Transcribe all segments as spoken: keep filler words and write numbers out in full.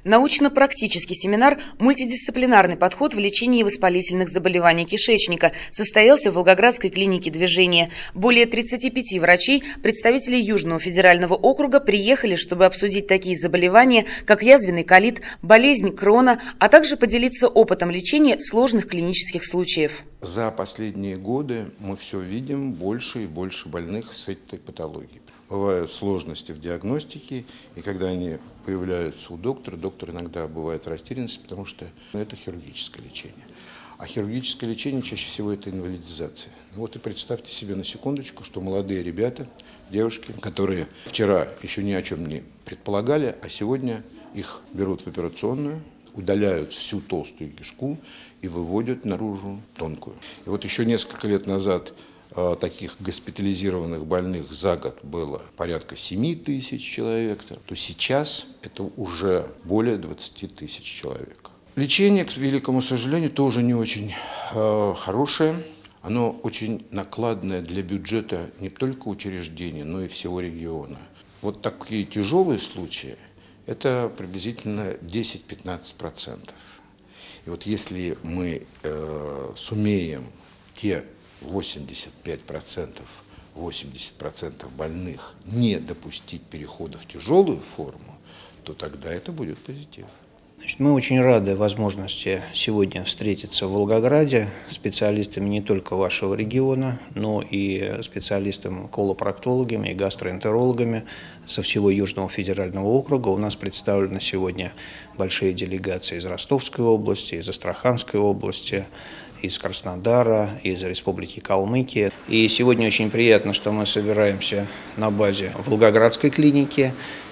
Научно-практический семинар «Мультидисциплинарный подход в лечении воспалительных заболеваний кишечника» состоялся в Волгоградской клинике движения. Более тридцати пяти врачей, представителей Южного федерального округа, приехали, чтобы обсудить такие заболевания, как язвенный колит, болезнь Крона, а также поделиться опытом лечения сложных клинических случаев. За последние годы мы все видим больше и больше больных с этой патологией. Бывают сложности в диагностике, и когда они появляются у доктора, доктор иногда бывает в растерянности, потому что это хирургическое лечение. А хирургическое лечение чаще всего это инвалидизация. Вот и представьте себе на секундочку, что молодые ребята, девушки, которые вчера еще ни о чем не предполагали, а сегодня их берут в операционную, удаляют всю толстую кишку и выводят наружу тонкую. И вот еще несколько лет назад таких госпитализированных больных за год было порядка семи тысяч человек, то сейчас это уже более двадцати тысяч человек. Лечение, к великому сожалению, тоже не очень э, хорошее. Оно очень накладное для бюджета не только учреждения, но и всего региона. Вот такие тяжелые случаи – это приблизительно десять-пятнадцать процентов. И вот если мы э, сумеем те восемьдесят пять процентов, восемьдесят процентов больных не допустить перехода в тяжелую форму, то тогда это будет позитив. Значит, мы очень рады возможности сегодня встретиться в Волгограде с специалистами не только вашего региона, но и специалистами, колопроктологами и гастроэнтерологами со всего Южного федерального округа. У нас представлены сегодня большие делегации из Ростовской области, из Астраханской области, из Краснодара, из Республики Калмыкия. И сегодня очень приятно, что мы собираемся на базе Волгоградской клиники,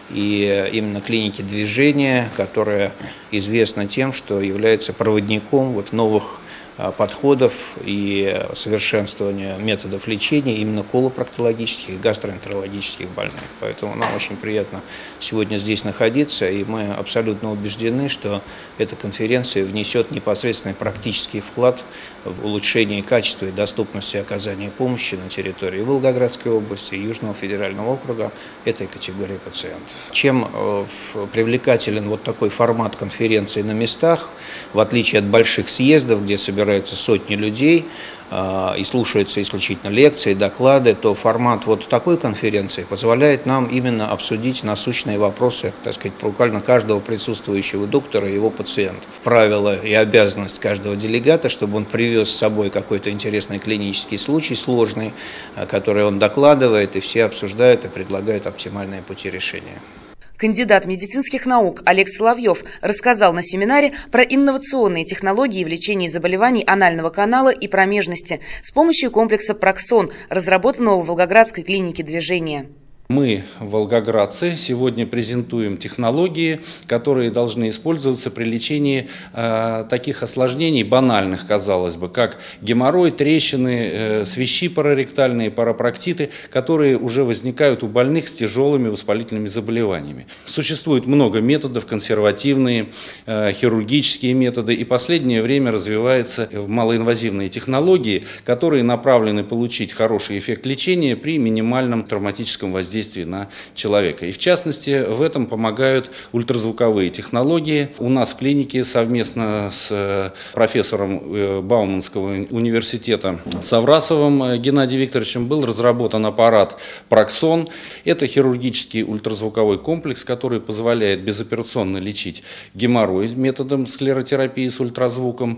и именно клиники движения, которая известна тем, что является проводником вот новых подходов и совершенствования методов лечения именно колопроктологических и гастроэнтерологических больных. Поэтому нам очень приятно сегодня здесь находиться, и мы абсолютно убеждены, что эта конференция внесет непосредственный практический вклад в улучшение качества и доступности оказания помощи на территории Волгоградской области и Южного федерального округа этой категории пациентов. Чем привлекателен вот такой формат конференции на местах, в отличие от больших съездов, где собираются собираются сотни людей и слушаются исключительно лекции, доклады, то формат вот такой конференции позволяет нам именно обсудить насущные вопросы, так сказать, буквально каждого присутствующего доктора и его пациентов. Правило и обязанность каждого делегата, чтобы он привез с собой какой-то интересный клинический случай, сложный, который он докладывает, и все обсуждают и предлагают оптимальные пути решения. Кандидат медицинских наук Олег Соловьев рассказал на семинаре про инновационные технологии в лечении заболеваний анального канала и промежности с помощью комплекса «Проксон», разработанного в Волгоградской клинике движения. Мы, волгоградцы, сегодня презентуем технологии, которые должны использоваться при лечении э, таких осложнений, банальных, казалось бы, как геморрой, трещины, э, свищи параректальные, парапроктиты, которые уже возникают у больных с тяжелыми воспалительными заболеваниями. Существует много методов, консервативные, э, хирургические методы, и в последнее время развиваются малоинвазивные технологии, которые направлены получить хороший эффект лечения при минимальном травматическом воздействии на человека. И в частности, в этом помогают ультразвуковые технологии. У нас в клинике совместно с профессором Бауманского университета Саврасовым Геннадием Викторовичем был разработан аппарат «Проксон». Это хирургический ультразвуковой комплекс, который позволяет безоперационно лечить геморрой методом склеротерапии с ультразвуком.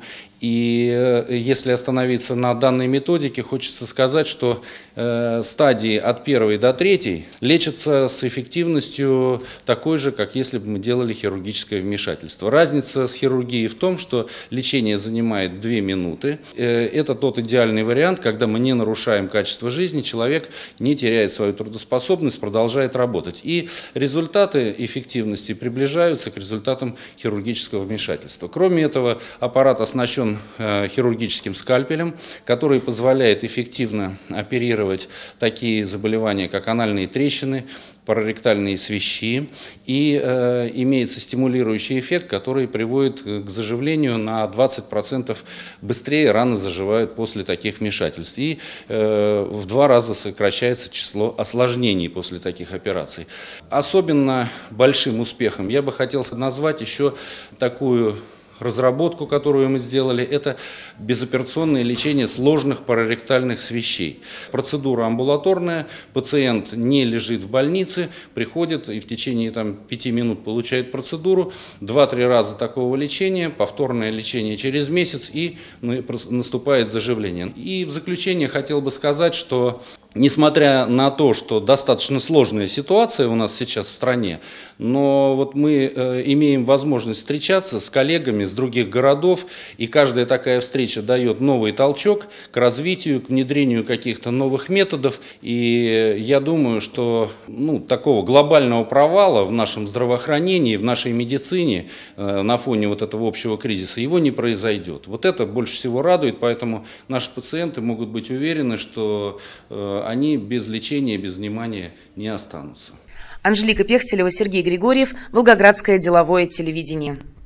И если остановиться на данной методике, хочется сказать, что э, стадии от первой до третьей лечатся с эффективностью такой же, как если бы мы делали хирургическое вмешательство. Разница с хирургией в том, что лечение занимает две минуты. Э, это тот идеальный вариант, когда мы не нарушаем качество жизни, человек не теряет свою трудоспособность, продолжает работать. И результаты эффективности приближаются к результатам хирургического вмешательства. Кроме этого, аппарат оснащен оснащен хирургическим скальпелем, который позволяет эффективно оперировать такие заболевания, как анальные трещины, параректальные свищи, и э, имеется стимулирующий эффект, который приводит к заживлению на двадцать процентов быстрее, раны заживают после таких вмешательств. И э, в два раза сокращается число осложнений после таких операций. Особенно большим успехом я бы хотел назвать еще такую разработку, которую мы сделали, это безоперационное лечение сложных параректальных свищей. Процедура амбулаторная, пациент не лежит в больнице, приходит и в течение там, пяти минут получает процедуру, два-три раза такого лечения, повторное лечение через месяц, и наступает заживление. И в заключение хотел бы сказать, что несмотря на то, что достаточно сложная ситуация у нас сейчас в стране, но вот мы э, имеем возможность встречаться с коллегами с других городов, и каждая такая встреча дает новый толчок к развитию, к внедрению каких-то новых методов. И я думаю, что ну, такого глобального провала в нашем здравоохранении, в нашей медицине э, на фоне вот этого общего кризиса его не произойдет. Вот это больше всего радует, поэтому наши пациенты могут быть уверены, что э, они без лечения, без внимания не останутся. Анжелика Пехтелева, Сергей Григорьев, Волгоградское деловое телевидение.